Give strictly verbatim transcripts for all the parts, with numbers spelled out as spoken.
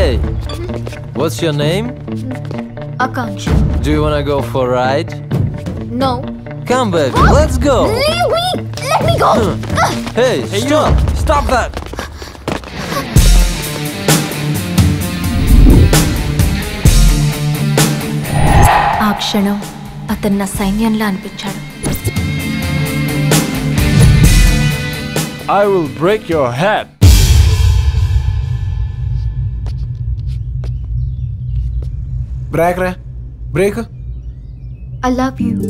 Hey, what's your name? Akanksha. Do you wanna go for a ride? No. Come, baby, let's go. Leave me! Let me go! Hey, Hey, stop! you! Stop that! ఆ క్షణం అతను నా సైన్యంలా అనిపించాడు. I will break your head. Break రా break. I love you.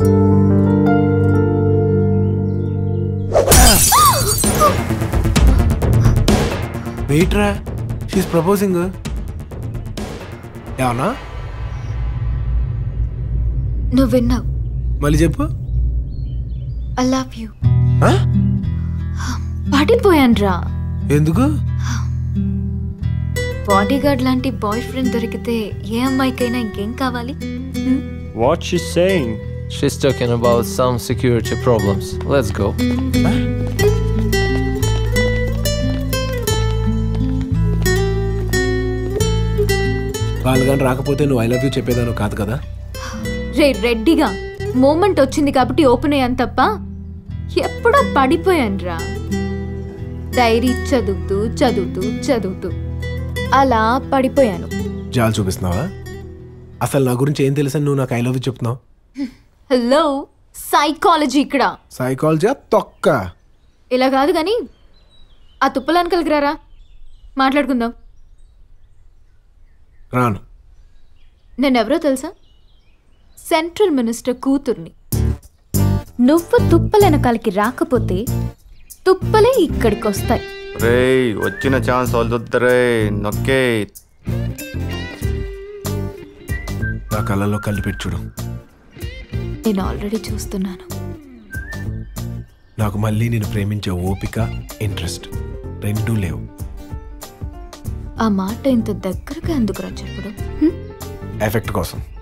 Wait రా, she's proposing. ఏమన్నా నువ్వు విన్నావు. మళ్ళీ చెప్పు. I love you. పడిపోయాన్రా. ఎందుకు? బాడీగార్డ్ లాంటి బాయ్ ఫ్రెండ్ దొరికితే ఏ అమ్మాయికైనా ఇంకేం కావాలి? What she's saying? She's talking about some security problems. Let's go. వాళ్ళు కానీ రాకపోతే నువ్వు ఐ లవ్ యూ చెప్పేదాను కాదు కదా. రే రెడ్డిగా మూమెంట్ వచ్చింది కాబట్టి ఓపెన్ అయ్యాను తప్ప ఎప్పుడో పడిపోయాన్రా. డైరీ చదువుతూ చదువుతూ చదువుతూ అలా పడిపోయాను. జాలు చూపిస్తున్నావా? అసలు నా గురించి ఏం తెలుసని నువ్వు నాకు ఐ లవ్ యూ చెప్తున్నావు? హలో, సైకాలజీ ఇక్కడ. సైకాలజీ తొక్క. ఇలా కాదు కానీ ఆ తుప్పలానికి కలిగిరారా, మాట్లాడుకుందాం. రాను. నేనెవరో తెలుసా? సెంట్రల్ మినిస్టర్ కూతుర్ని. నువ్వు తుప్పలెనకాలకి రాకపోతే తుప్పలే ఇక్కడికి వస్తాయి. రేయ్, వచ్చిన ఛాన్స్ వదులుతారే, నొక్కే. నా కళ్ళల్లో కళ్ళు పెట్టి చూడు. నేను ఆల్రెడీ చూస్తున్నాను. నాకు మళ్ళీ నేను ప్రేమించే ఓపిక, ఇంట్రెస్ట్ రెండూ లేవు. ఆ మాట ఇంత దగ్గరగా ఎందుకురా చెప్పడం? ఎఫెక్ట్ కోసం.